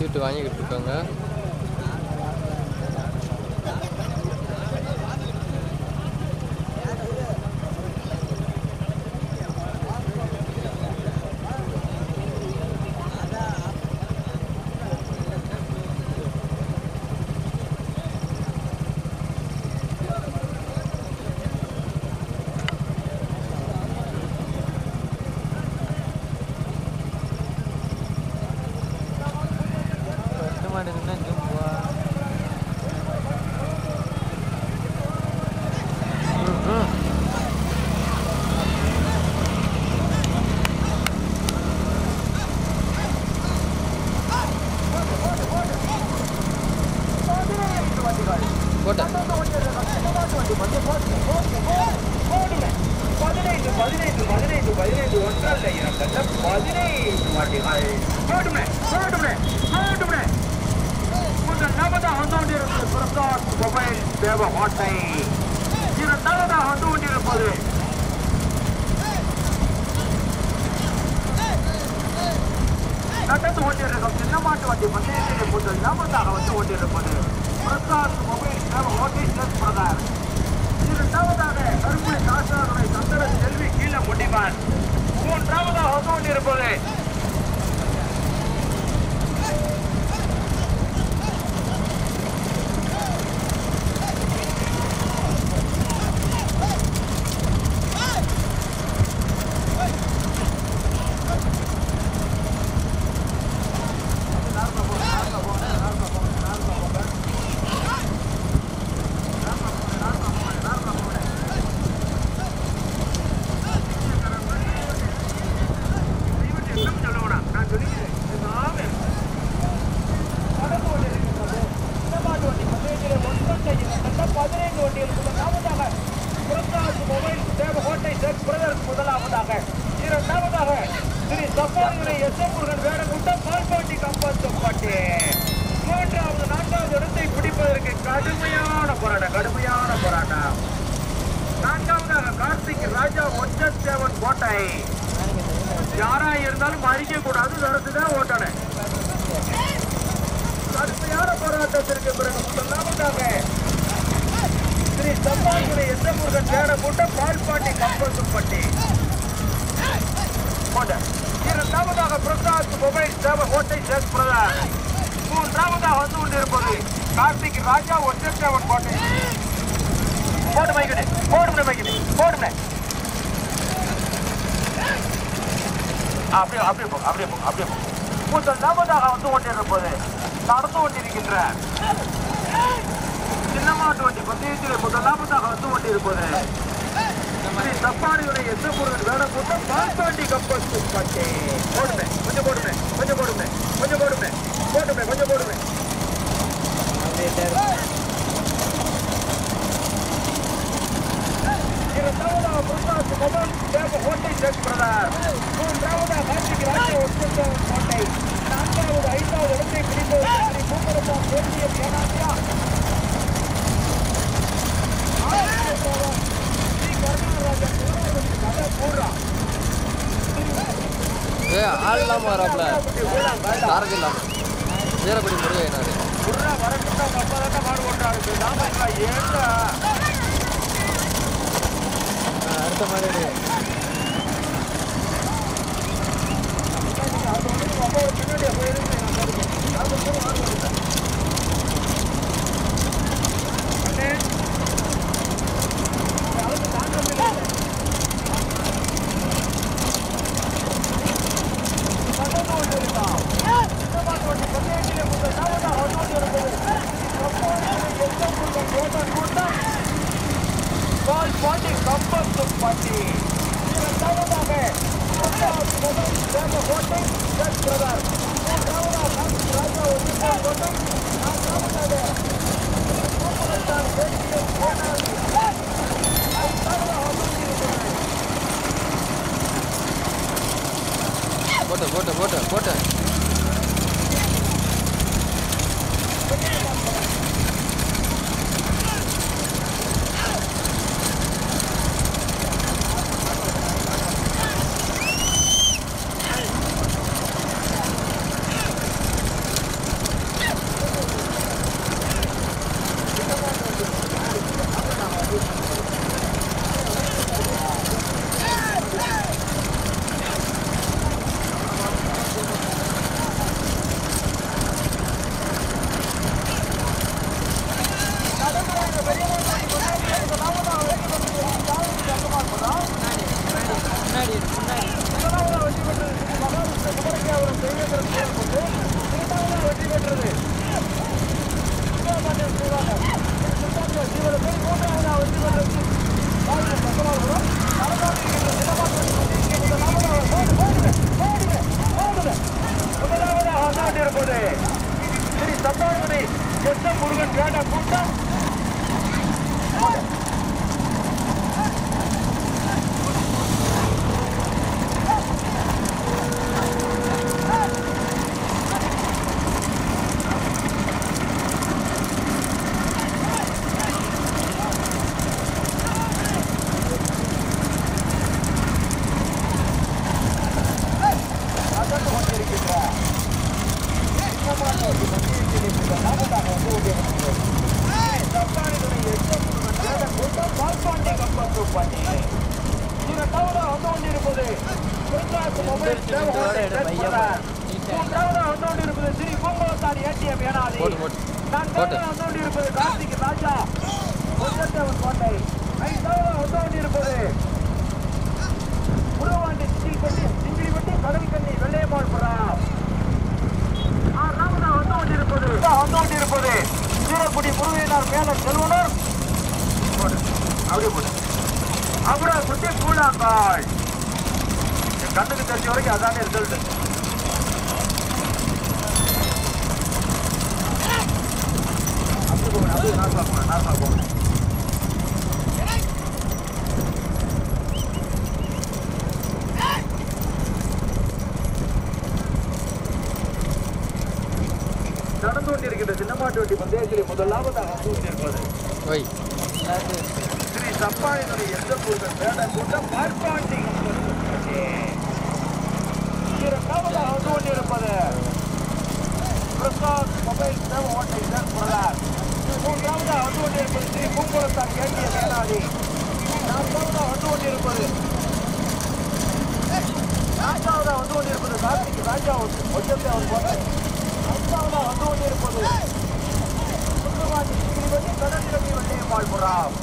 சீட்டு வாங்கிக்கிட்டு இருக்காங்க. ஆள்லாம் வராப்ல காரக்கு இல்லாம வீரப்படி முருகையனாரு அடுத்த மாதிரி Brother. ஸ்ரீ சப்பாடுமனை எஸ் எம் முருகன் பேட்டா கூட்டம் கண்ணுக்கு தெரிஞ்ச வரைக்கும் அதானே ரிசல்ட். அது நான் பார்ப்பேன். நடந்து கொண்டிருக்கின்ற சின்னமாட்டு வண்டி பந்தயத்தில் முதலாவதாக வந்து கொண்டிருப்பது ஸ்ரீ சப்பாளினுடைய எந்த முருகன் பேட்டா கூட்டம் பார்ப்பாண்டி இரண்டாவதாக வந்து கொண்டிருப்பது பிரசாத் மொபைல் சேவை ஓட்டை பிரதார். மூன்றாவதாக வந்து கொண்டிருப்பது ஸ்ரீ பூங்குளத்தார் கேட்டிய மேலாதி. நான்காவதாக வந்து கொண்டிருப்பது கார்த்திக் ராஜா ஒற்றத்தை அவர் போட்ட. ஐந்தாவதாக வந்து கொண்டிருப்பது சுந்தரவாதி ஸ்ரீவதி கடற்கரை வண்டியை பாழ்புறாம்.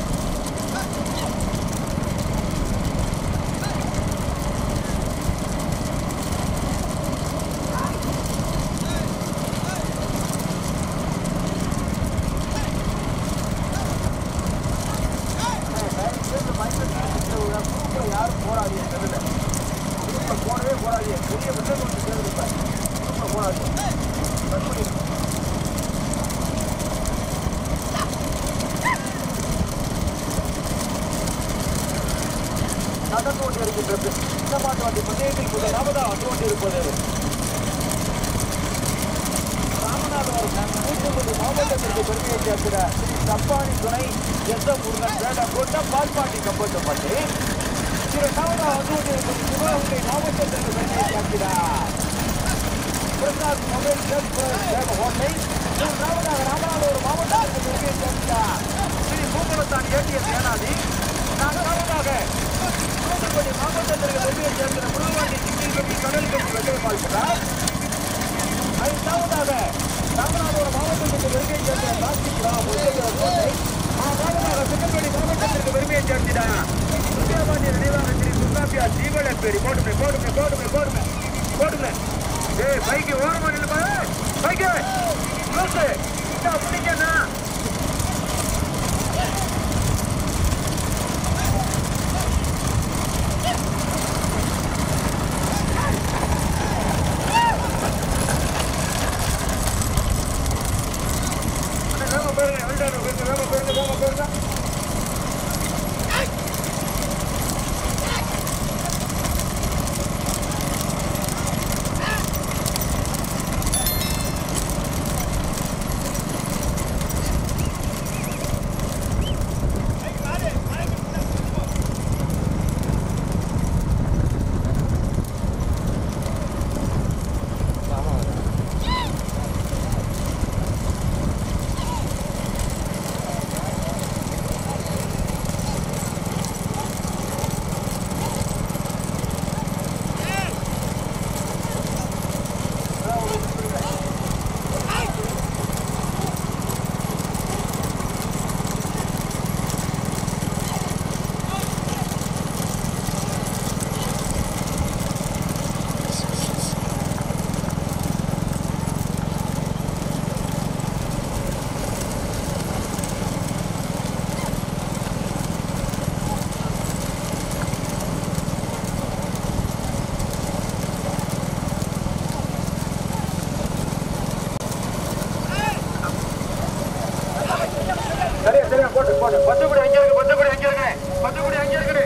யாரும் போராடிய தெரியல, போடவே போராடிய பெரிய விஷயம் ஒன்று தேர்ந்தெடுப்பேன். போராடிய நடந்து கொண்டிருக்கின்றது. சின்னமாட்டு வண்டி பந்தயத்தில் முதலாவதாக வந்து கொண்டிருப்பது ராமநாதபுரம் தூத்துக்குடி மாவட்டத்திற்கு பெருமையை சேர்க்கிற சப்பானி துணை எஸ் எம் முருகன் பேட்டா கூட்டம் பால்பாண்டி கம்பட்டப்பட்டு இரண்டாவதாக வந்து கொண்டிருப்பது சிவகங்கை மாவட்டத்திற்கு பெருமையை சேர்க்கிறார் பிரசாத் மொபைல் சேவை ஹோட்டை. மூன்றாவதாக ராமநாதபுரம் மாவட்டத்திற்கு பெருமையை சேர்க்கிறார் ஸ்ரீ பூங்குளத்தான் ஏடிஎம் ஏனாதி. நான்காவதாக தூத்துக்குடி மாவட்டத்திற்கு பெருமையை சேர்க்கிற முருகவாண்டி சிங்கிள்கட்டி கடல்கட்டி வெள்ளை பால்கிறார். ஐந்தாவதாக ராமநாதபுரம் மாவட்டத்திற்கு பெருமையை சேர்க்கிற கார்த்திக் ராஜா. ஆறாவதாக சின்னப்பள்ளி மாவட்டத்திற்கு பெருமையை சேர்க்கிறார் சுந்தரபாண்டிய நினைவாக ஸ்ரீ சுந்தாபியா தீவளப்பேரி. போடுமே ஏய் பைக்கு ஓரமா நில்லுமா, பைக்கு அப்படிங்கண்ணா. பச்சைக்குடி அங்கே இருக்கு, பச்சைக்குடி அங்கே இருக்கு, பச்சைக்குடி அங்கே இருக்குது.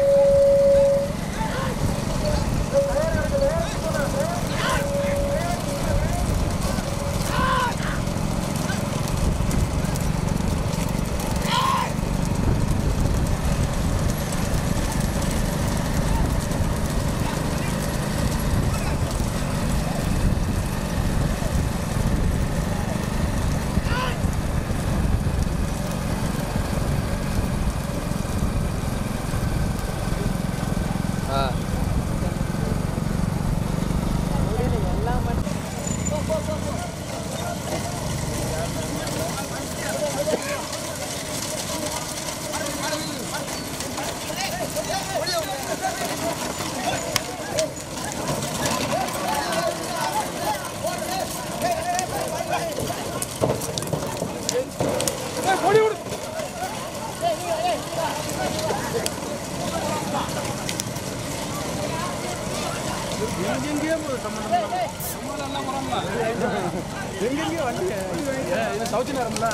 சவுத்தி நேரம்ல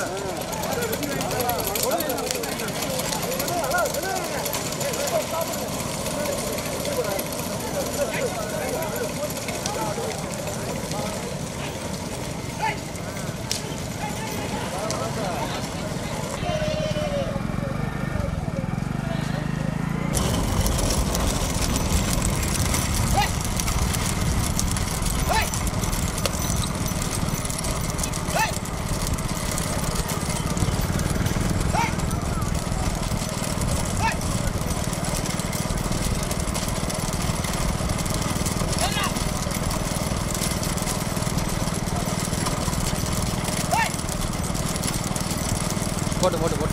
போட்டு போட்டு போட்டு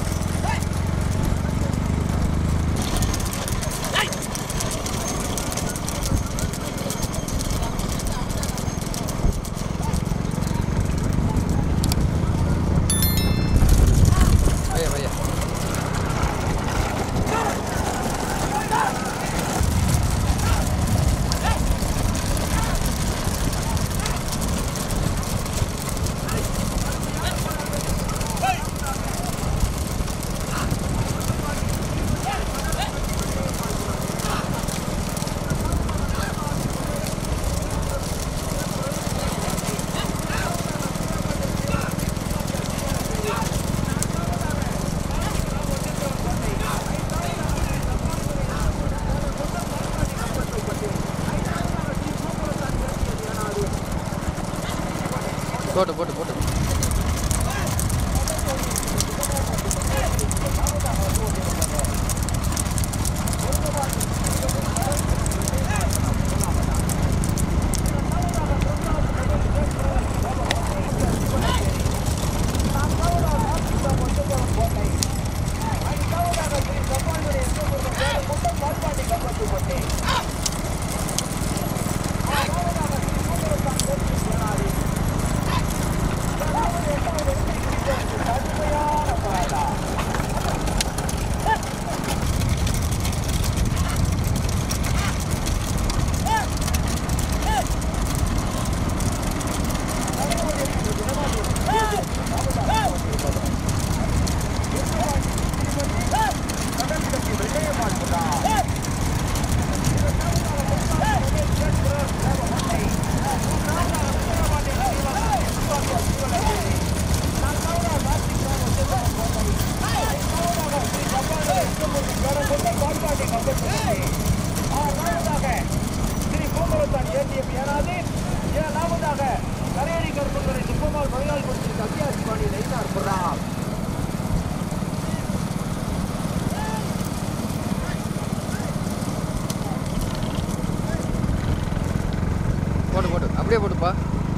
பையா பையா போட்டு போட்டு போட்டு போட்டு போட்டு அப்படியே போட்டுப்பா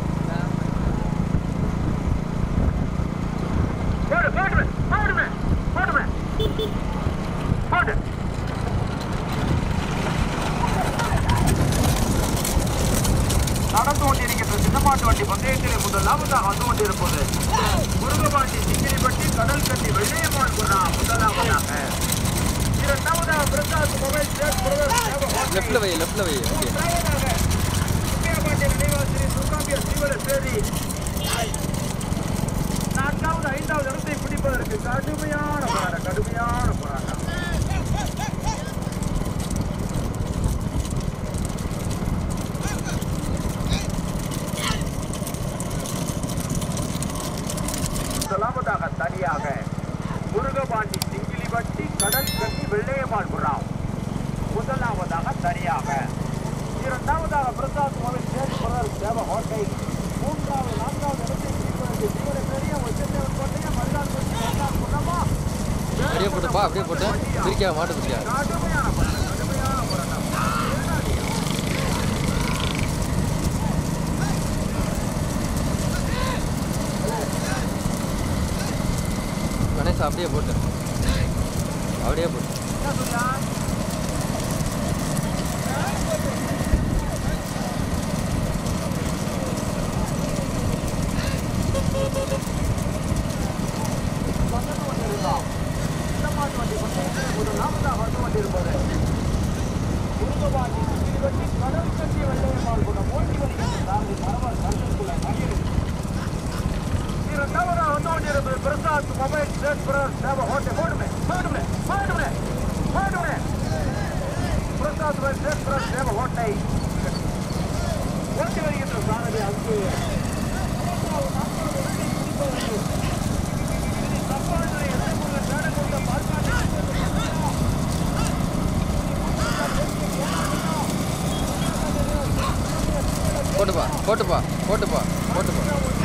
நடந்து கொண்டிருக்கின்ற சின்னமாட்டு வண்டி பந்தயத்திலே முதலாவதாக வந்து கொண்டிருப்பது முருகபாண்டி சிங்கிரிப்பட்டி கடல் கட்டி வெள்ளையம்மாள் குரா முதலாவதாக. இரண்டாவதாக பிரசாத் மொபைல் லெஃப்ட்ல வை லெஃப்ட்ல வை முக்கியபாண்டி நினைவாசிரி துர்காம்பிய சீவர சேரி. நான்காவது ஐந்தாவது இடத்தை பிடிப்பதற்கு கடுமையான கடுமையான போராட்டம். முதலாவதாக தனியாக முருகபாண்டி சிங்கிலிப்பட்டி கடல் கட்டி வெள்ளையம்மாள் புறாம். முதலாவதாக தனியாக. இரண்டாவதாக பிரசாத் மொபைல் சேர்ப்பவர் தேவகோட்டை. மூன்றாவது நான்காவது இடத்தை பிடிப்பதற்கு தீவிர பெரிய ஒச்சத்தேவன் கோட்டையை மறுநாள் புறமா அப்படியே போட்டுப்பா, அப்படியே போட்டு பிரிக்கா மாட்டு பிரிக்கா. கடுமையான போராட்டம், கடுமையான போராட்டம். கணேசா அப்படியே போட்டு, அப்படியே போட்டு. என்ன சொல்லியா? பக்கத்து வண்டி இருந்தான். இந்த மாட்டு வண்டி ஒரு நாமதாக வந்து கொண்டிருப்பது முருகபாண்டி சிங்கிலிப்பட்டி கடல் கட்டி வெள்ளையம்மாள் கொண்ட போட்டி வணிகத்தை சார்ந்து பரவல் கருத்துக்குள்ள மகிழ்ச்சி. இரண்டாவதாக வந்து கொண்டிருப்பது பிரசாத் மொபைல் சேர்ப்பவர் தேவகோட்டை. போடுமே பிரசாத் மொபைல் சேர்ப்பவர் தேவகோட்டை ஓட்டி வருகின்ற சாரதி அங்கு போட்டுப்பா போட்டுப்பா போட்டுப்பா போட்டுப்பா.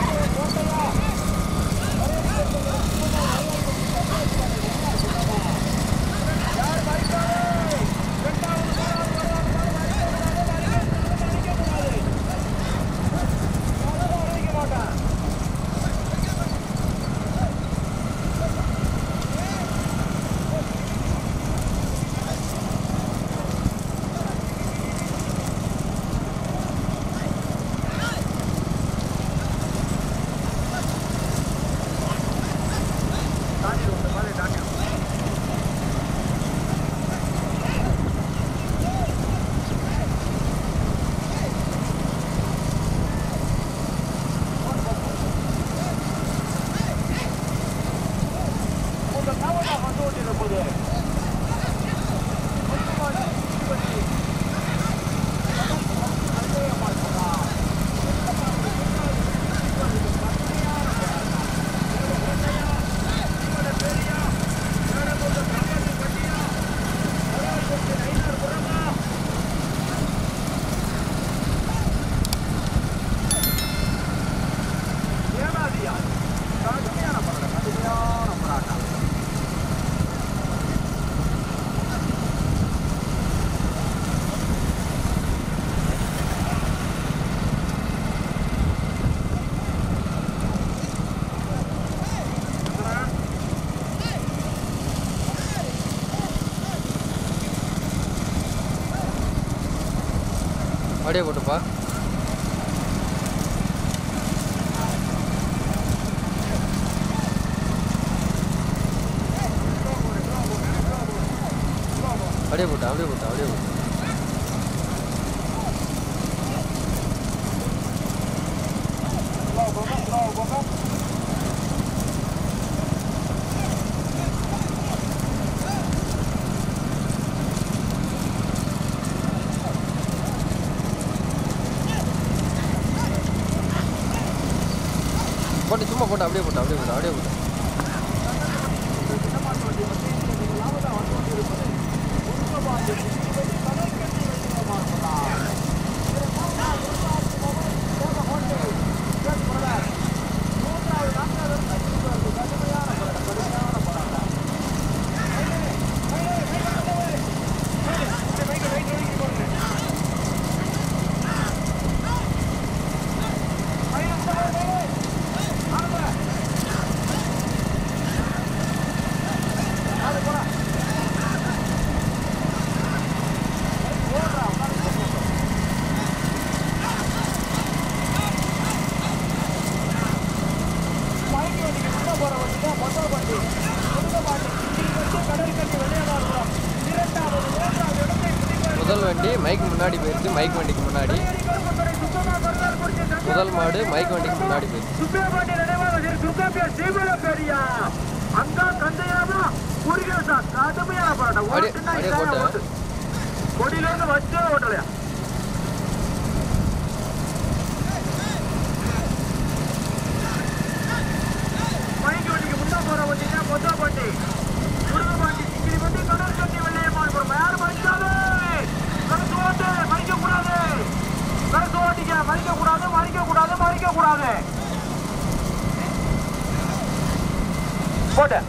அப்படியே போட்டுப்பா. அப்படியே போட்டு அப்படியே போட்டு அப்படியே போட்டு. போட்டு சும்மா போட்டு அப்படியே போட்டு அப்படியே போட்டு அப்படியே போட்டு. முதல் வண்டி மைக் முன்னாடி போயிருக்கு, மைக் வண்டிக்கு முன்னாடி. முதல் மாடு மைக் வண்டிக்கு முன்னாடி போயிருக்கு. முருகேசா கடுமையான போராட்டம். கொடியில இருந்து வச்சே ஓட்டலையா? மைக்கு வண்டிக்கு முன்னா போற வண்டிங்க மொத்த வண்டி முருகபாண்டி சிங்கிரி வண்டி கடல் கட்டி வெள்ளையம்மாள் போறோம். யாரும் மறிக்காது, கருத்து ஓட்டு மறிக்க கூடாது, கருத்து ஓட்டிக்க மறிக்க கூடாது, மறிக்க கூடாது, மறிக்க கூடாது. போட்ட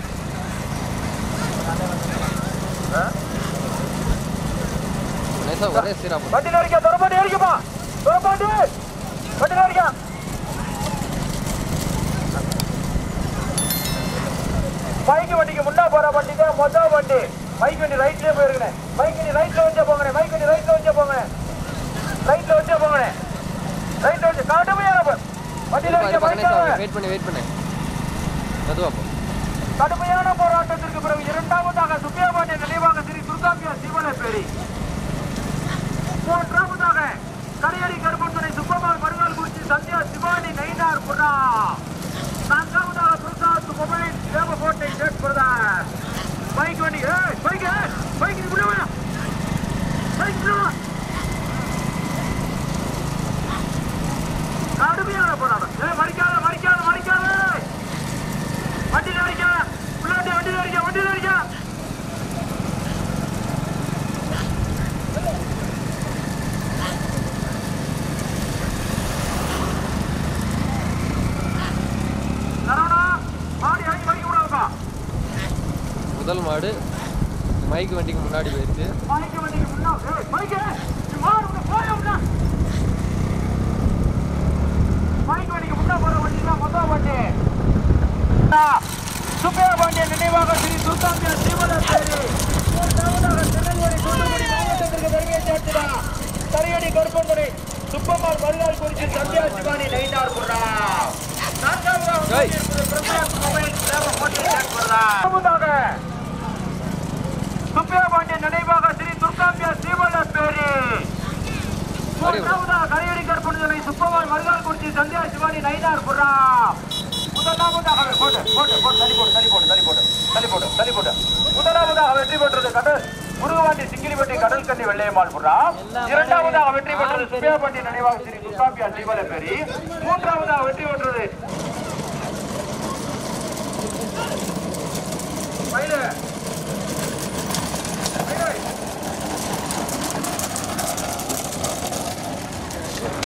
ஒரே சீரா வண்டி நடிக்க தொடர்பாண்டி அடிக்குமா, தொடர்பாண்டி வண்டி நடிக்க மைக்கு வண்டிக்கு முன்னா போற வண்டிங்க மொத்த வண்டி. மைக் வண்டி ரைட்லயே போயிருக்கேன். மைக் வண்டி ரைட்ல வச்சே போங்க, மைக் வண்டி ரைட்ல வச்சே போங்க, ரைட்ல வச்சே போங்க, ரைட்ல வச்சு கடுமையான வண்டி நடிக்க வெயிட் பண்ணு மெதுவா போ. கடுமையான போராட்டத்திற்கு பிறகு இரண்டாவதாக சுப்பியாபாண்டிய நினைவாக ஸ்ரீ துர்காம்பியா சிவனப்பேரி, மூன்றாவதாக கரையடி கருப்பத்துறை சுப்பமால் மருங்கால் குறிச்சி சந்தியா சிவானி நைனார் புறா, நான்காவதாக Prasad mobile Devakottai jet brother. Bike வண்டி பைக் கடுமையான போராட்டம். மறிக்காத மறிக்காத மறிக்காத வண்டியில் அடிக்க உள்ளாட்டி வண்டியில் அடிக்க வண்டியில் அடிக்க முதல் மாடு மைக் வண்டிக்கு முன்னாடி போயிடுச்சு. மைக் வண்டிக்கு முன்னா போற வண்டி தான் மொத்த வண்டி. சுப்பியாபாண்டிய நினைவாக ஸ்ரீ துர்காம்பியா சிவனப்பேரி, திருநெல்வேலி தூத்துக்குடி மாவட்டத்திற்கு பெருமையை சேர்த்துடா. கரையடி கருப்பந்துறை சுப்பமால் மருங்கால் குறிச்சி சந்தியா சிவானி நைனார் புறா, சுப்பியாபாண்டிய நினைவாக ஸ்ரீ துர்காம்பியா சிவனப்பேரி, மூன்றாவதாக கரையடி கருப்பந்துறை சுப்பமால் மருங்கால் குறிச்சி சந்தியா சிவானி நைனார் புறா, முதலாவதாக வெற்றி பெற்றது முருகபாண்டி சிங்கிரிப்பட்டி கடல் கண்ணி வெள்ளையம்மாள் புறா, இரண்டாவதாக வெற்றி பெற்றது சுப்பியாபாண்டி நினைவாக ஸ்ரீ துர்காம்பியா சிவனப்பேரி, மூன்றாவதாக வெற்றி பெற்றது